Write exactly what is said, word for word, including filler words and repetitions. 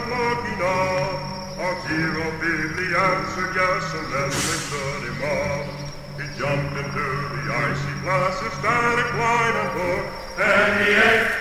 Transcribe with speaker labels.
Speaker 1: went looking up. Our hero feebly answered yes, and then they stood him up. He jumped into the icy glass of static line and hook, and he ate